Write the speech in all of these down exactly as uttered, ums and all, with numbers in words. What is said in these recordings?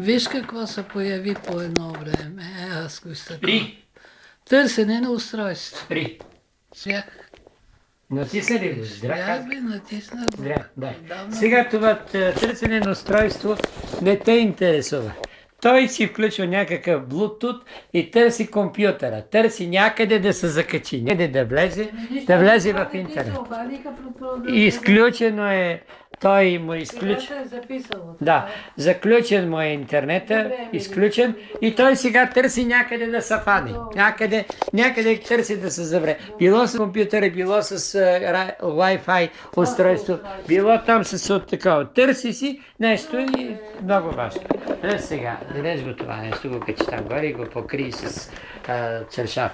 Виж какво се появи по едно време. Е, аз го изтъквам. При. Търсене на устройство. При. Свях. Натисна ли го? Свях бе, натисна го. Да, да. Давно. Сега това търсене на устройство не те интересува. Той си включва някакъв Bluetooth и търси компютъра. Търси някъде да се закачи, някъде да влезе, да влезе в интернет. Изключено е, той му изключен. Да, заключен му е интернета, изключен и той сега търси някъде да се фане. Някъде, някъде търси да се завре. Било с компютъра, било с uh, Wi-Fi устройство, било там с от такова. Търси си нещо и много важно. Е, сега, дадеш го това нещо, го качи там горе и го покри с uh, чершав.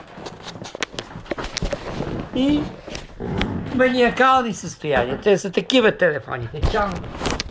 И маниакални състояния. Те са такива телефоните. Чао!